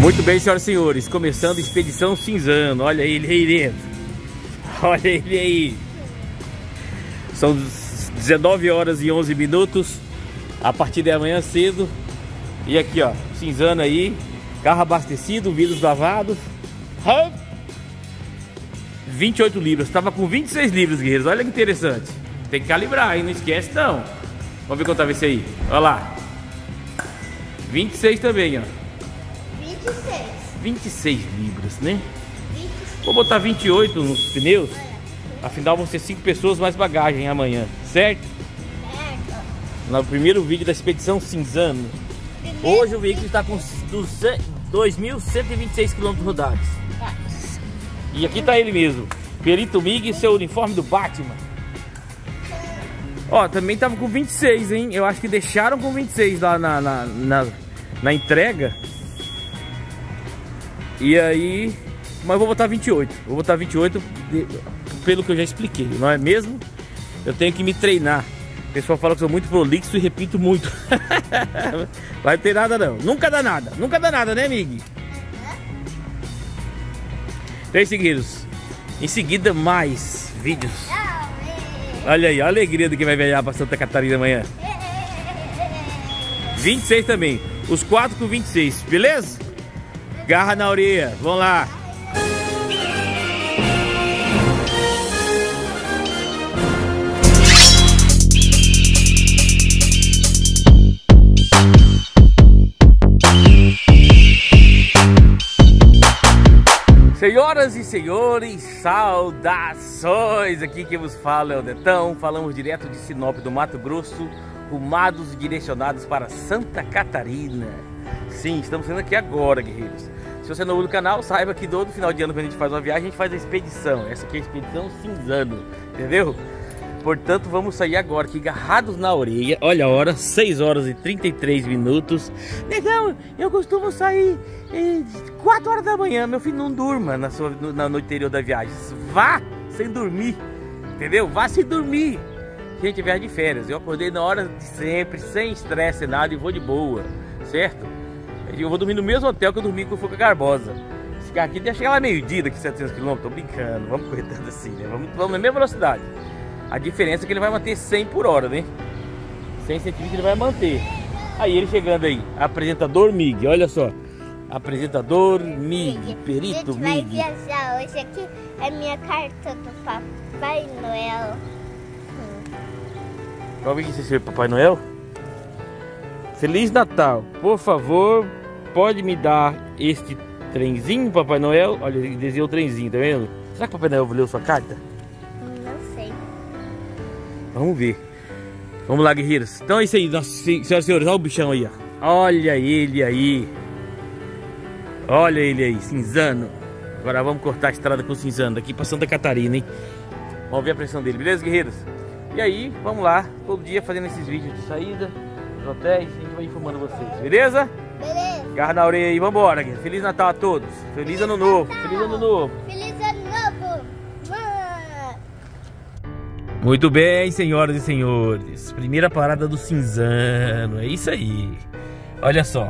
Muito bem, senhoras e senhores, começando a Expedição Cinzano. Olha ele aí dentro. Olha ele aí. São 19 horas e 11 minutos. A partir de amanhã cedo. E aqui, ó, Cinzano aí. Carro abastecido, vidros lavados. 28 libras. Tava com 26 libras, guerreiros. Olha que interessante. Tem que calibrar, hein? Não esquece, não. Vamos ver quanto tava esse aí. Olha lá. 26 também, ó. 26 libras, né? 26. Vou botar 28 nos pneus. Afinal vão ser 5 pessoas mais bagagem amanhã, certo? Certo. No primeiro vídeo da Expedição Cinzano. Hoje o veículo está com 2.126 km rodados. E aqui tá ele mesmo, Perito Mig e seu uniforme do Batman. Ó, também tava com 26, hein? Eu acho que deixaram com 26 lá na entrega. E aí... Mas vou botar 28. Vou botar 28 pelo que eu já expliquei, não é mesmo? Eu tenho que me treinar. O pessoal fala que eu sou muito prolixo e repito muito. Vai ter nada não. Nunca dá nada. Nunca dá nada, né, Mig? Então, seguidos. Em seguida, mais vídeos. Olha aí, a alegria de quem vai viajar para Santa Catarina amanhã. 26 também. Os 4 com 26, beleza? Garra na orelha, vamos lá. Senhoras e senhores, saudações! Aqui quem vos fala é o Detão. Falamos direto de Sinop do Mato Grosso, rumados e direcionados para Santa Catarina. Sim, estamos saindo aqui agora, guerreiros. Se você é novo no canal, saiba que todo final de ano, quando a gente faz uma viagem, a gente faz a expedição. Essa aqui é a Expedição Cinzano, entendeu? Portanto, vamos sair agora aqui, agarrados na orelha. Olha a hora, 6 horas e 33 minutos. Negão, eu costumo sair 4 horas da manhã. Meu filho, não durma no interior da viagem. Vá sem dormir, entendeu? Vá sem dormir. Gente, viagem de férias. Eu acordei na hora de sempre, sem estresse, sem nada, e vou de boa, certo? Eu vou dormir no mesmo hotel que eu dormi com o Fuca Garbosa. Esse carro aqui deve chegar lá meio-dia, daqui 700 km. Tô brincando, vamos correndo assim, né? Vamos na mesma velocidade. A diferença é que ele vai manter 100 por hora, né? 100 centímetros ele vai manter. Aí ele chegando aí, apresentador Mig, olha só. Apresentador Mig, Perito Mig. Vai viajar hoje. Aqui é minha carta do Papai Noel. Qual vem que você é Papai Noel? Feliz Natal. Por favor, pode me dar este trenzinho, Papai Noel? Olha, ele desenhou o trenzinho, tá vendo? Será que o Papai Noel leu sua carta? Não sei. Vamos ver. Vamos lá, guerreiros. Então é isso aí, senhoras e senhores. Olha o bichão aí, ó. Olha ele aí. Olha ele aí, Cinzano. Agora vamos cortar a estrada com o Cinzano daqui pra Santa Catarina, hein? Vamos ver a pressão dele, beleza, guerreiros? E aí, vamos lá. Todo dia fazendo esses vídeos de saída dos hotéis. A gente vai informando vocês, beleza? Beleza. Garra na orelha aí, vambora, guerreiros. Feliz Natal a todos. Feliz Ano Novo. Feliz Ano Novo. Feliz Ano Novo. Muito bem, senhoras e senhores. Primeira parada do Cinzano. É isso aí. Olha só.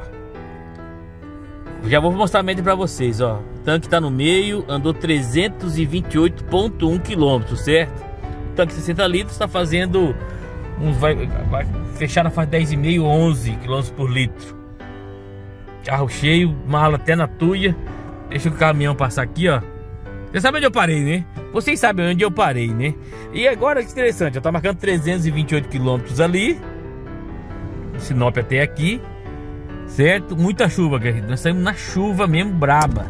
Já vou mostrar a média pra vocês, ó. O tanque tá no meio, andou 328,1 km, certo? O tanque 60 litros tá fazendo uns, vai fechar na faixa 10,5, 11 km por litro. Carro cheio, mala até na tuia. Deixa o caminhão passar aqui, ó. Você sabe onde eu parei, né? Vocês sabem onde eu parei, né? E agora que interessante, eu tô marcando 328 km ali, Sinop até aqui, certo? Muita chuva, guerreiro. Nós saímos na chuva mesmo, braba.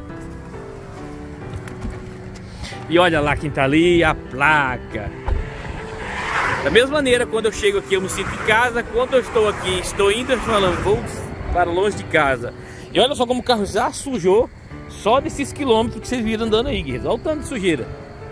E olha lá quem tá ali, a placa. Da mesma maneira, quando eu chego aqui eu me sinto em casa. Quando eu estou aqui, estou indo falando, vou para longe de casa. E olha só como o carro já sujou só desses quilômetros que vocês viram andando aí, guerreiros. Olha o tanto de sujeira.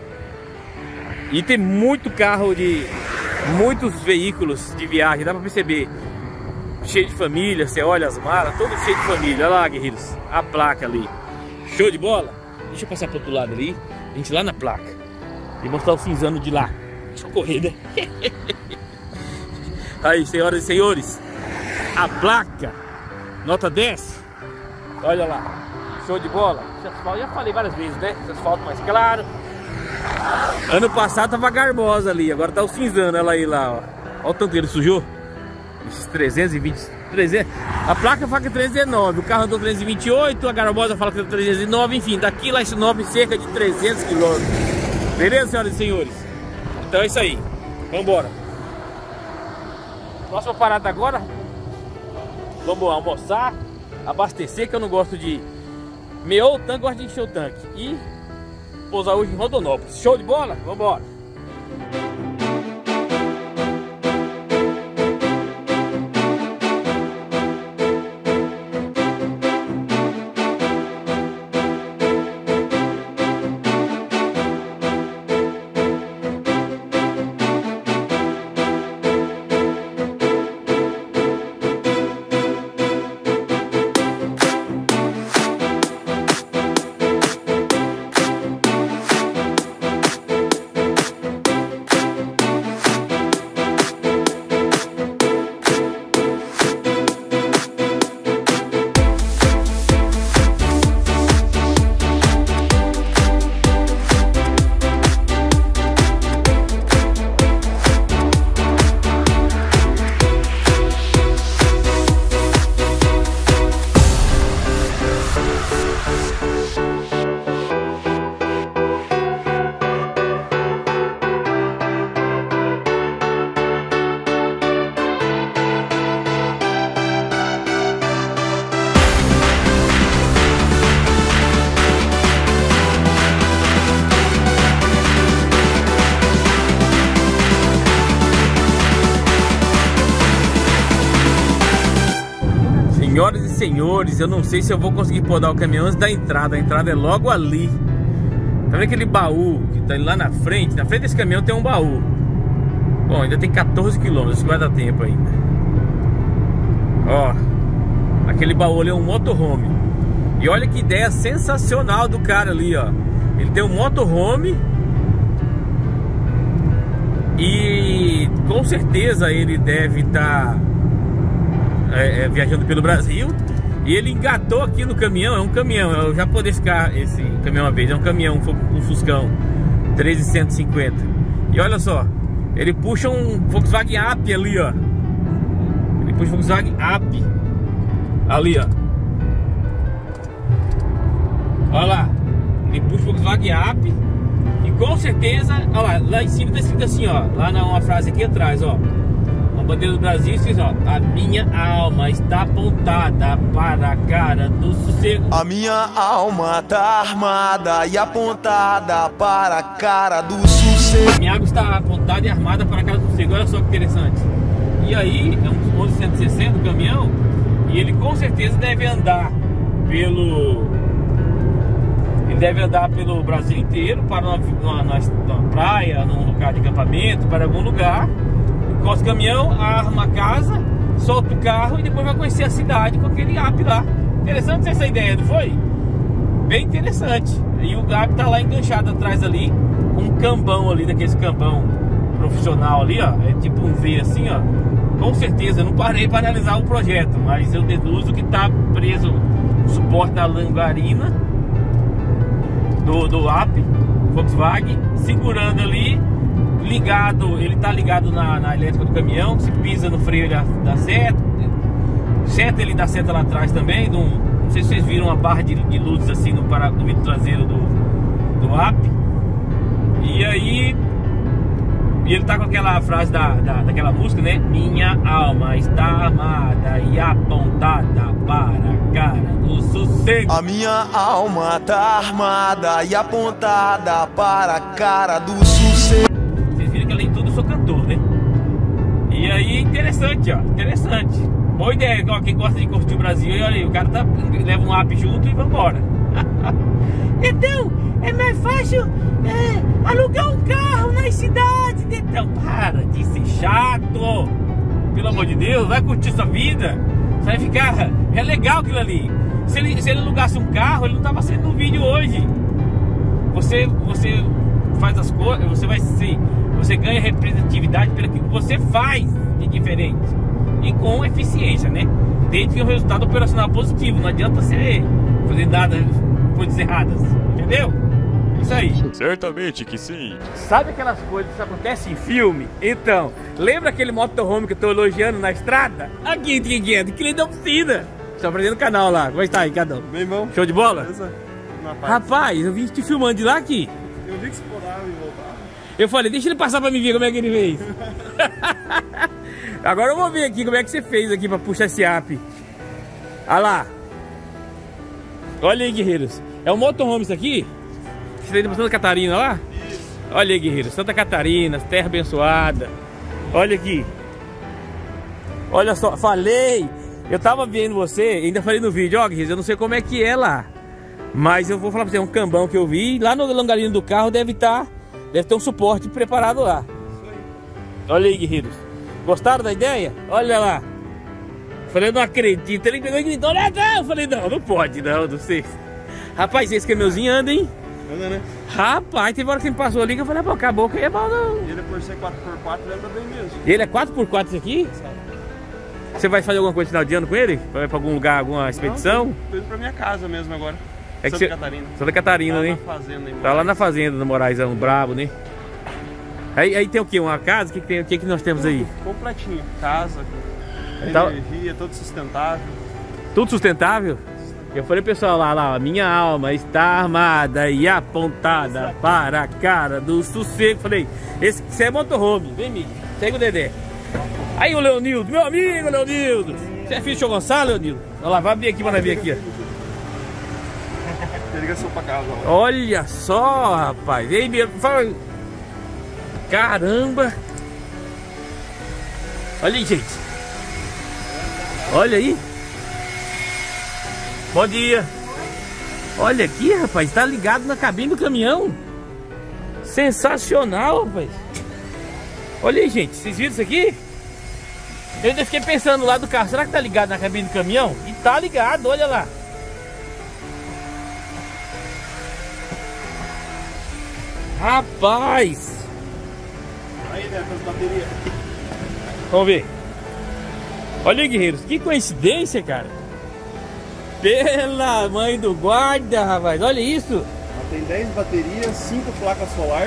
E tem muito carro muitos veículos de viagem, dá pra perceber. Cheio de família, você olha as malas, todo cheio de família. Olha lá, guerreiros, a placa ali. Show de bola? Deixa eu passar pro outro lado ali, a gente lá na placa. E mostrar o Cinzano de lá. Deixa eu correr, né? Aí, senhoras e senhores, a placa, nota 10. Olha lá. Show de bola? Esse asfalto, já falei várias vezes, né? Esse asfalto mais claro. Ano passado tava garbosa ali, agora tá o cinzano, ela aí lá, ó. Olha o tanto que ele sujou. Esses 320, 300. A placa fala que é 319, o carro andou 328, a garbosa fala que é 309, enfim, daqui lá em Sinop cerca de 300 km. Beleza, senhoras e senhores? Então é isso aí. Vambora. Próxima parada agora. Vamos almoçar, abastecer, que eu não gosto de meou o tanque, gosto de encher o tanque. E pousar hoje em Rondonópolis. Show de bola? Vambora. Senhoras e senhores, eu não sei se eu vou conseguir podar o caminhão antes da entrada. A entrada é logo ali. Tá vendo aquele baú que tá lá na frente? Na frente desse caminhão tem um baú. Bom, ainda tem 14 km, isso vai dar tempo ainda. Ó, aquele baú ali é um motorhome. E olha que ideia sensacional do cara ali, ó. Ele tem um motorhome. E com certeza ele deve estar viajando pelo Brasil. E ele engatou aqui no caminhão. É um caminhão, eu já poder ficar esse caminhão uma vez. É um caminhão, um Fuscão 1350. E olha só, ele puxa um Volkswagen Up ali, ó. Ele puxa um Volkswagen Up ali, ó. Olha lá, ele puxa o Volkswagen Up. E com certeza, olha lá em cima tá escrito assim, ó. Lá uma frase aqui atrás, ó. A bandeira do Brasil diz, ó: a minha alma está apontada para a cara do sossego. A minha alma tá armada e apontada para a cara do sossego. A minha alma está apontada e armada para a cara do sossego. Olha só que interessante. E aí, é um 1160 o caminhão. E ele com certeza deve andar pelo... Ele deve andar pelo Brasil inteiro, para uma praia, num lugar de acampamento, para algum lugar. Encosta o caminhão, arma a casa, solta o carro e depois vai conhecer a cidade com aquele app lá. Interessante essa ideia, não foi? Bem interessante. E o app tá lá enganchado atrás ali, com um cambão ali, daqueles cambão profissional ali, ó. É tipo um V assim, ó. Com certeza, eu não parei para analisar o projeto, mas eu deduzo que tá preso o suporte da lamparina do app Volkswagen, segurando ali, ligado, ele tá ligado na elétrica do caminhão. Se pisa no freio ele dá seta, ele dá seta lá atrás também. Não sei se vocês viram uma barra de luzes assim no vidro traseiro do app. E aí ele tá com aquela frase daquela música, né? Minha alma está armada e apontada para a cara do sossego. A minha alma tá armada e apontada para a cara do sossego. Vocês viram que além de tudo eu sou cantor, né? E aí, interessante, ó. Interessante. Boa ideia, ó, quem gosta de curtir o Brasil. E olha aí, o cara leva um app junto e vambora. Então, é mais fácil alugar um carro nas cidades. Então, para de ser chato. Pelo amor de Deus, vai curtir sua vida. Você vai ficar... É legal aquilo ali. Se ele alugasse um carro, ele não tava sendo no vídeo hoje. Você faz as coisas, você ganha representatividade pelo que você faz de diferente. E com eficiência, né? Desde que o resultado operacional positivo. Não adianta você fazer nada, coisas erradas, entendeu? Isso aí. Certamente que sim. Sabe aquelas coisas que acontecem em filme? Então, lembra aquele motorhome que eu tô elogiando na estrada? Aqui, que da oficina. Estou aprendendo o canal lá. Como está, Ricardão? Bem bom. Show de bola? Beleza? Rapaz, eu vim te filmando de lá aqui. Eu vi que você podava e voltava. Eu falei, deixa ele passar pra me ver como é que ele fez. Agora eu vou ver aqui como é que você fez aqui pra puxar esse app. Olha lá. Olha aí, guerreiros. É um motorhome isso aqui? Você tá indo pra Santa Catarina lá? Isso. Olha aí, guerreiros. Santa Catarina, terra abençoada. Olha aqui. Olha só, falei. Eu tava vendo você, ainda falei no vídeo, ó, guerreiros, eu não sei como é que é lá. Mas eu vou falar pra você, é um cambão que eu vi. Lá no longarino do carro deve ter um suporte preparado lá. Isso aí. Olha aí, guerreiros. Gostaram da ideia? Olha lá. Falei, eu não acredito. Ele pegou e gritou, olha, não. Eu falei, não pode, não sei. Rapaz, esse caminhãozinho anda, hein? Anda, né? Rapaz, teve hora que ele passou ali que eu falei, pô, acabou que é bom, não. E ele, por ser 4x4, ele anda bem mesmo. E ele é 4x4 esse aqui? Você vai fazer alguma coisa no final de ano com ele? Vai pra algum lugar, alguma expedição? Não, tô indo pra minha casa mesmo agora. É que Santa Catarina. Santa Catarina, Tá né? na fazenda, hein, Tá lá na fazenda do Moraizão, brabo, né? Aí tem o que? Uma casa? O que nós temos aí? Completinho. Casa, Tá- energia, todo sustentável. Tudo sustentável? Eu falei pessoal lá, minha alma está armada e apontada para a cara do sossego. Falei, esse é motorhome, vem, Mick, segue o Dedé. Aí o Leonildo, meu amigo Leonildo. Você é filho de Sr. Gonçalo, Leonildo? Olha lá, vai vir aqui, vai vir aqui, ó. Tem ligação pra casa, ó. Olha só, rapaz. Ei, meu, fala. Caramba. Olha aí, gente. Olha aí. Bom dia. Olha aqui, rapaz. Tá ligado na cabine do caminhão. Sensacional, rapaz. Olha aí, gente. Vocês viram isso aqui? Eu ainda fiquei pensando lá do carro. Será que tá ligado na cabine do caminhão? E tá ligado, olha lá. Rapaz. Aí, né, com as baterias. Vamos ver. Olha aí, guerreiros. Que coincidência, cara. Pela mãe do guarda, rapaz. Olha isso. Ela tem 10 baterias, 5 placas solar.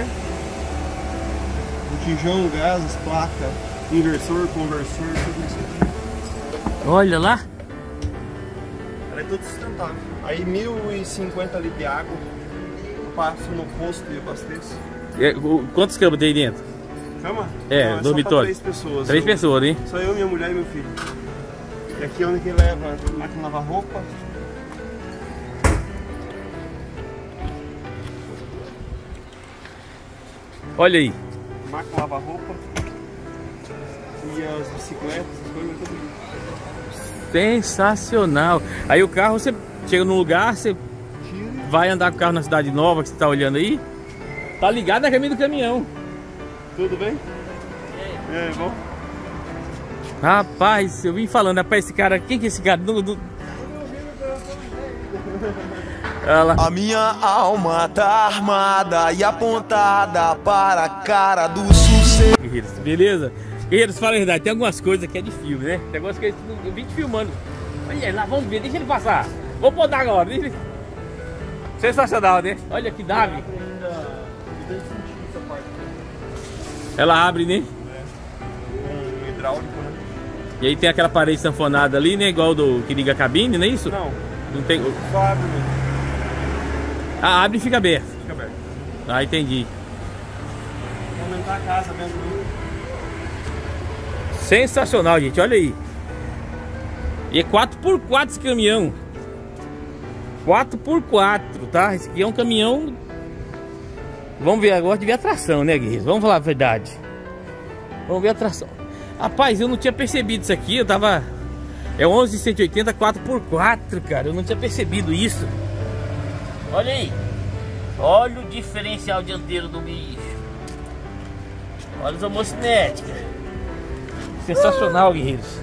Botijão, gases, placa, inversor, conversor, tudo isso aqui. Olha lá. Ela é tudo sustentável. Aí 1050 litros de água. Eu passo no posto e abasteço. Quantos camas tem aí dentro? Cama? É, Não, dormitório. Só pra 3 pessoas. 3 pessoas, hein? Só eu, minha mulher e meu filho. E aqui é onde que leva a máquina de lavar roupa. Olha aí. Máquina de lavar roupa. E as bicicletas, as coisas, tudo. Sensacional. Aí o carro, você chega num lugar, você Tira. vai andar com o carro na cidade nova que você tá olhando aí. Tá ligado na cabine do caminhão. Tudo bem? É, bom? Rapaz, eu vim falando, rapaz, esse cara, quem que é esse cara? Olha lá. A minha alma tá armada e apontada para a cara do sucesso. Guerreiros, beleza? Guerreiros, fala a verdade, tem algumas coisas que é de filme, né? Tem algumas coisas que eu vim te filmando. Olha lá, vamos ver, deixa ele passar. Vou botar agora, deixa ele... Sensacional, né? Olha que nave. Ela abre, né? Um hidráulico, né? E aí tem aquela parede sanfonada ali, né? Igual do que liga a cabine, não é isso? Não, Não tem... só abre mesmo. Ah, abre e fica aberto. Fica aberto. Ah, entendi. Vou aumentar a casa dentro do... Sensacional, gente, olha aí. E é 4x4 esse caminhão. 4x4, tá? Esse aqui é um caminhão. Vamos ver agora de ver a tração, né, guerreiros? Vamos falar a verdade. Vamos ver a tração. Rapaz, eu não tinha percebido isso aqui. Eu tava... É 11.180 4x4, cara. Eu não tinha percebido isso. Olha aí. Olha o diferencial dianteiro do bicho. Olha os homocinéticos. Sensacional, guerreiros.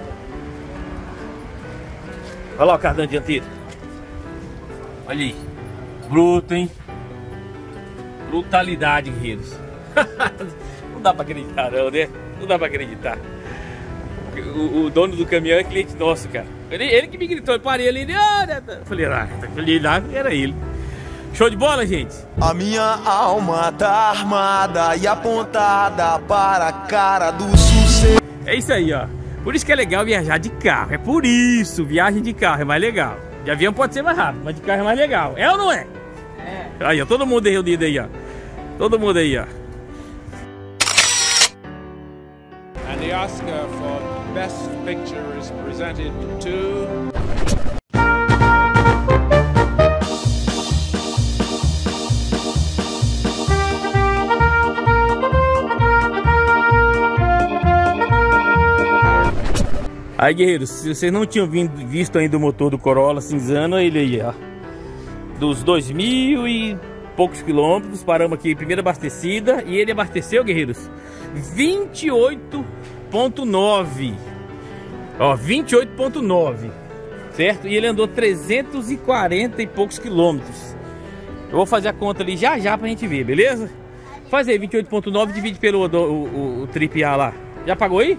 Olha lá o cardan dianteiro. Olha aí. Bruto, hein? Brutalidade, guerreiros. Não dá pra acreditar não, né? Não dá pra acreditar. O dono do caminhão é cliente nosso, cara. Ele que me gritou, eu parei ali, eu falei, era ele. Show de bola, gente? A minha alma tá armada e apontada para a cara do sucesso. É isso aí, ó. Por isso que é legal viajar de carro. É por isso, viagem de carro é mais legal. De avião pode ser mais rápido, mas de carro é mais legal. É ou não é? É. Aí, ó, todo mundo reunido aí, ó. Todo mundo aí, ó. And the Oscar for Best Picture is presented to... Aí, guerreiros, se vocês não tinham visto ainda o motor do Corolla cinzano, ele aí, ó. Dos 2.000 e poucos quilômetros, paramos aqui, primeira abastecida. E ele abasteceu, guerreiros, 28.9. Ó, 28.9, certo? E ele andou 340 e poucos quilômetros. Eu vou fazer a conta ali já pra gente ver, beleza? Faz aí, 28.9, divide pelo o Trip A lá. Já pagou aí?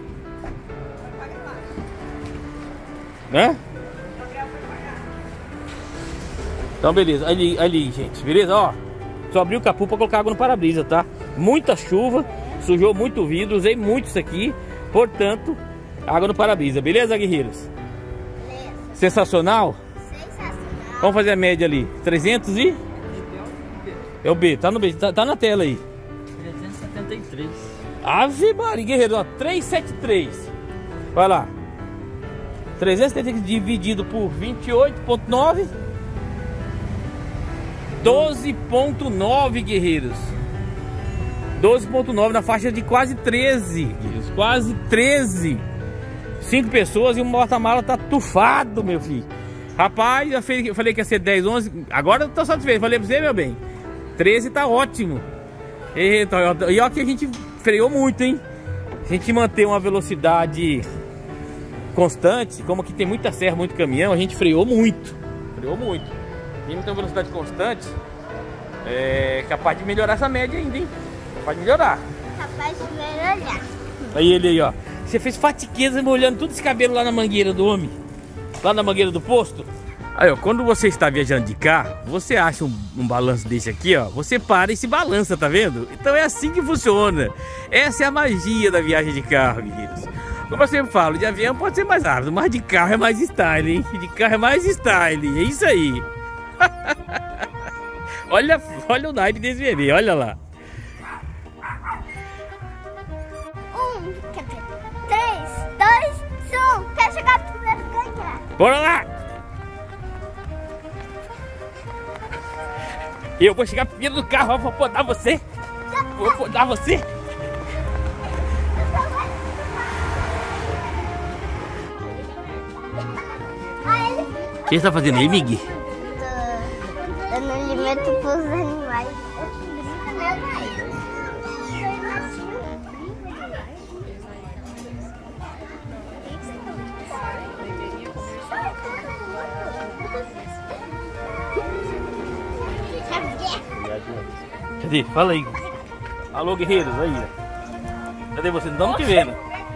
Né? Então beleza, ali gente, beleza? Ó, só abri o capô pra colocar água no para-brisa, tá? Muita chuva, sujou muito o vidro, usei muito isso aqui. Portanto, água no para-brisa, beleza, guerreiros? Beleza. Sensacional? Sensacional. Vamos fazer a média ali, 300 e... É o B, tá no B, tá na tela aí. 373. Ave Maria, guerreiro, ó, 373. Vai lá. 370 dividido por 28.9, 12.9, guerreiros. 12.9 na faixa de quase 13, guerreiros, quase 13. 5 pessoas e um porta-mala tá tufado, meu filho. Rapaz, eu falei que ia ser 10, 11. Agora eu tô satisfeito, falei pra você, meu bem. 13 tá ótimo. Eita, e ó que a gente freou muito, hein. A gente manter uma velocidade constante, como aqui tem muita serra, muito caminhão, a gente freou muito. Freou muito. E não tem velocidade constante, é capaz de melhorar essa média ainda, hein? Capaz de melhorar. Capaz de melhorar. Aí ele aí, ó. Você fez fatiqueza molhando todo esse cabelo lá na mangueira do homem. Lá na mangueira do posto. Aí, ó, quando você está viajando de carro, você acha um balanço desse aqui, ó. Você para e se balança, tá vendo? Então é assim que funciona. Essa é a magia da viagem de carro, guerreiros. Como eu sempre falo, de avião pode ser mais rápido, mas de carro é mais style, hein? De carro é mais style, é isso aí. olha o night desse bebê, olha lá. 3, 2, 1, quer chegar primeiro ganhar. Bora lá! Eu vou chegar primeiro no carro, vou podar você. Vou podar você. O que você tá fazendo aí, Miguel? Tô dando alimento pros animais. Cadê? Fala aí. Alô, guerreiros, aí. Cadê você? Não estamos te vendo.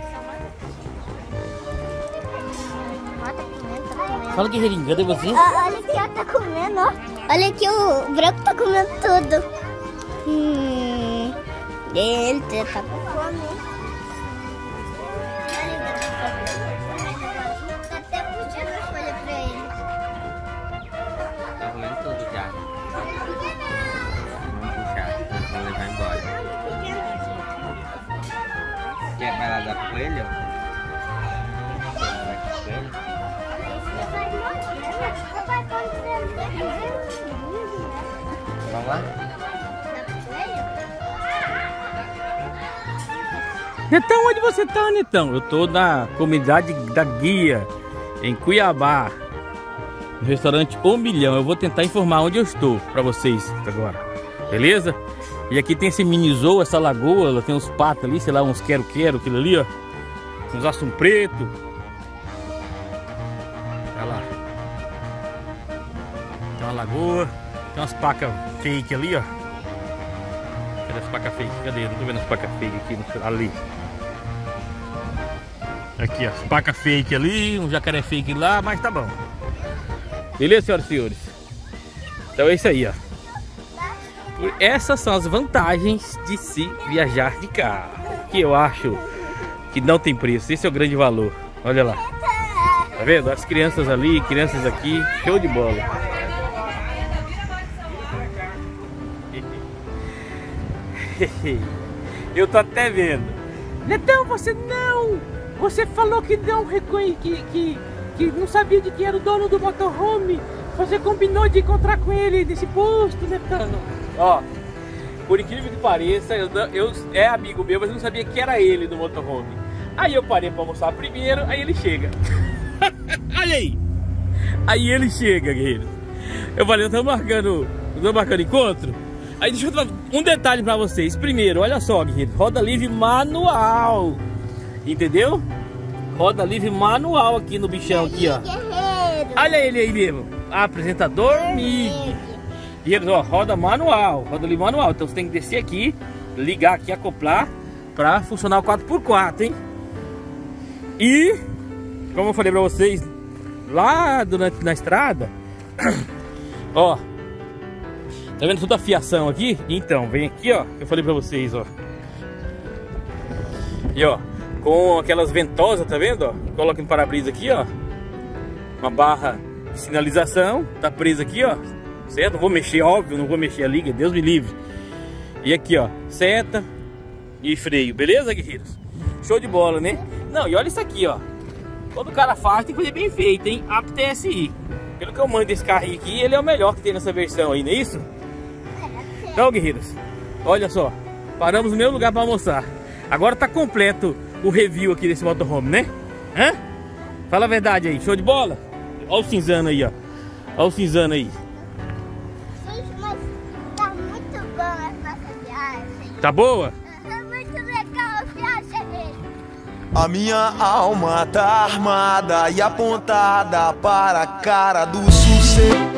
Fala, guerreirinho, cadê você? Olha aqui, ó, tá comendo, ó. Olha aqui, o branco tá comendo tudo. Ele tá com fome. Tá até puxando a folha pra ele. Tá rolando tudo já. Vamos puxar, vou levar embora. Quer vai lá dar pro coelho? Vamos lá? Netão, onde você tá, Netão? Eu tô na comunidade da Guia, em Cuiabá, no restaurante O Milhão. Eu vou tentar informar onde eu estou pra vocês agora, beleza? E aqui tem esse mini zoo, essa lagoa, ela tem uns patos ali, sei lá, uns quero-quero, aquilo ali, ó. Uns assum preto. Olha lá. Tem uma lagoa, tem umas pacas fake ali, ó. Cadê as pacas fake? Cadê? Não tô vendo as pacas fake aqui, ali. Aqui, ó, paca fake ali, um jacaré fake lá, mas tá bom. Beleza, senhoras e senhores? Então é isso aí, ó. Essas são as vantagens de se viajar de carro, que eu acho que não tem preço. Esse é o grande valor. Olha lá. Tá vendo? As crianças ali, crianças aqui. Show de bola. Eu tô até vendo. Netão, você não! Você falou que não que não sabia de quem era o dono do motorhome. Você combinou de encontrar com ele nesse posto, Netão. Ó, por incrível que pareça, eu é amigo meu, mas eu não sabia que era ele do motorhome. Aí eu parei pra almoçar primeiro, aí ele chega. Olha aí. Aí ele chega, guerreiro. Eu falei, eu tô marcando encontro. Aí deixa eu dar um detalhe pra vocês. Primeiro, olha só, guerreiro, roda livre manual. Entendeu? Roda livre manual aqui no bichão aqui, ó. Olha ele aí mesmo. Apresentador MIG. Guerreiros, ó, roda manual, roda livre manual. Então você tem que descer aqui, ligar aqui, acoplar pra funcionar o 4x4, hein? E, como eu falei pra vocês lá na estrada, ó, tá vendo toda a fiação aqui? Então, vem aqui, ó, eu falei pra vocês, ó. E ó, com aquelas ventosas, tá vendo, ó? Coloca no para-brisa aqui, ó. Uma barra de sinalização, tá presa aqui, ó. Certo? Não vou mexer, óbvio, não vou mexer a liga, Deus me livre. E aqui, ó, seta e freio, beleza, guerreiros? Show de bola, né? Não, e olha isso aqui, ó. Todo cara faz, tem que fazer bem feito, hein? Apto TSI. Pelo que eu mando desse carrinho aqui, ele é o melhor que tem nessa versão aí, não é isso? Então, guerreiros, olha só. Paramos no mesmo lugar para almoçar. Agora tá completo o review aqui desse motorhome, né? Hã? Fala a verdade aí, show de bola? Olha o cinzano aí, ó. Olha o cinzano aí. Mas tá muito bom essa viagem. Tá boa? Muito legal a viagem dele. A minha alma tá armada e apontada para a cara do sucesso.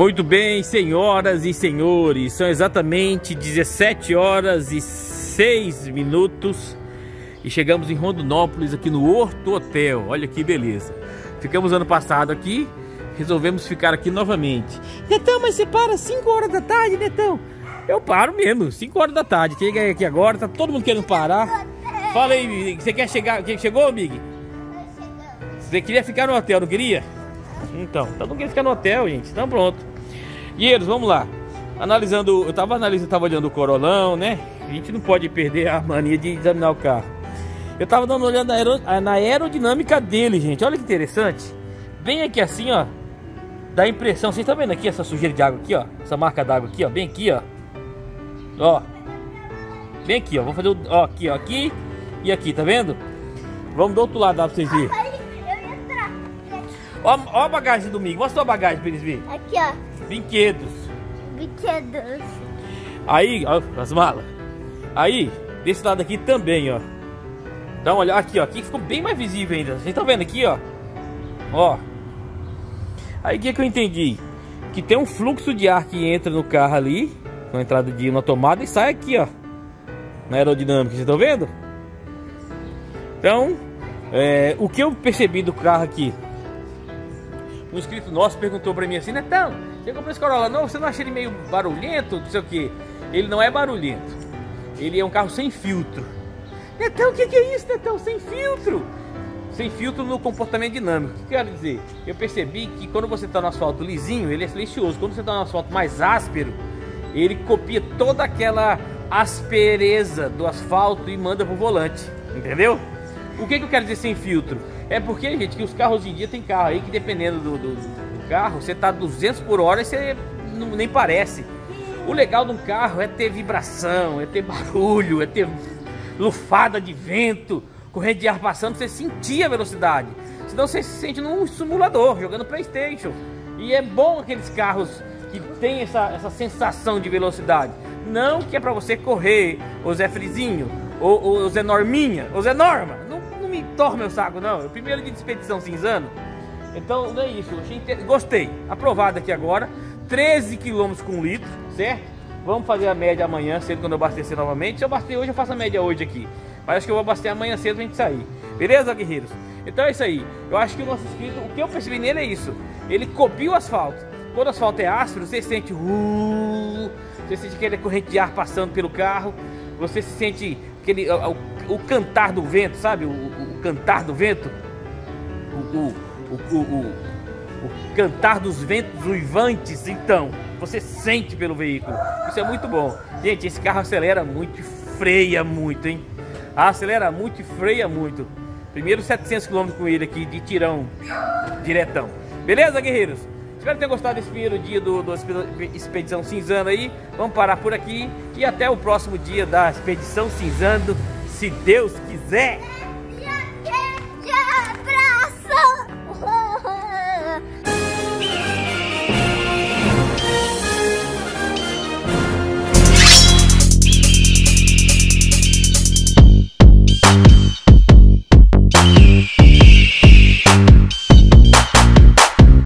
Muito bem, senhoras e senhores, são exatamente 17 horas e 6 minutos e chegamos em Rondonópolis, aqui no Horto Hotel. Olha que beleza. Ficamos ano passado aqui, resolvemos ficar aqui novamente. Netão, mas você para 5 horas da tarde, Netão? Eu paro mesmo, 5 horas da tarde. Cheguei aqui agora, tá todo mundo querendo parar. Fala aí, Mig, você quer chegar? Chegou, Mig? Você queria ficar no hotel, não queria? Então, todo mundo quer ficar no hotel, gente. Então pronto. Guerreiros, vamos lá. Analisando, eu tava olhando o Corolão, né? A gente não pode perder a mania de examinar o carro. Eu tava dando uma olhada na aerodinâmica dele, gente. Olha que interessante. Bem aqui assim, ó. Dá a impressão, vocês estão vendo aqui essa sujeira de água aqui, ó. Essa marca d'água aqui, ó. Bem aqui, ó. Ó. Bem aqui, ó. Vou fazer o... Ó, aqui, ó. Aqui e aqui, tá vendo? Vamos do outro lado, dá pra vocês verem. Ó a bagagem do Mig. Mostra a bagagem pra eles verem. Aqui, ó. Brinquedos. Brinquedos. Aí, ó, as malas. Aí, desse lado aqui também, ó. Dá uma olhada aqui, ó. Aqui ficou bem mais visível ainda. Vocês estão vendo aqui, ó. Ó. Aí o que eu entendi? Que tem um fluxo de ar que entra no carro ali, na entrada de uma tomada, e sai aqui, ó. Na aerodinâmica, vocês estão vendo? Então, o que eu percebi do carro aqui? Um inscrito nosso perguntou pra mim assim: Netão, você comprou esse Corolla novo, você não acha ele meio barulhento, não sei o que? Ele não é barulhento. Ele é um carro sem filtro. Netão, o que é isso, Netão? Sem filtro? Sem filtro no comportamento dinâmico. O que quer dizer? Eu percebi que quando você está no asfalto lisinho, ele é silencioso. Quando você está no asfalto mais áspero, ele copia toda aquela aspereza do asfalto e manda pro volante. Entendeu? O que eu quero dizer sem filtro? É porque, gente, que os carros hoje em dia tem carro aí que, dependendo do carro, você tá 200 por hora e você nem parece. O legal de um carro é ter vibração, é ter barulho, é ter lufada de vento, corrente de ar passando, você sentir a velocidade. Senão você se sente num simulador, jogando PlayStation. E é bom aqueles carros que tem essa sensação de velocidade. Não que é pra você correr, o Zé Frizinho, ou o Zé Norminha, ou Zé Norma. Não me torre meu saco, não. É o primeiro dia de expedição cinzano. Então não é isso. Gostei. Aprovado aqui agora. 13 km com litro, certo? Vamos fazer a média amanhã cedo, quando eu abastecer novamente. Se eu abastecer hoje, eu faço a média hoje aqui. Mas acho que eu vou abastecer amanhã cedo pra gente sair. Beleza, guerreiros? Então é isso aí. Eu acho que o nosso inscrito, o que eu percebi nele é isso. Ele copia o asfalto. Quando o asfalto é áspero, você sente... você sente aquela corrente de ar passando pelo carro. Você se sente aquele... O cantar do vento, sabe? O cantar do vento. O cantar dos ventos uivantes. Então, você sente pelo veículo. Isso é muito bom. Gente, esse carro acelera muito e freia muito, hein? Acelera muito e freia muito. Primeiro 700 km com ele aqui de tirão, diretão. Beleza, guerreiros? Espero que tenham gostado desse primeiro dia do Expedição Cinzano aí. Vamos parar por aqui e até o próximo dia da Expedição Cinzano, se Deus quiser.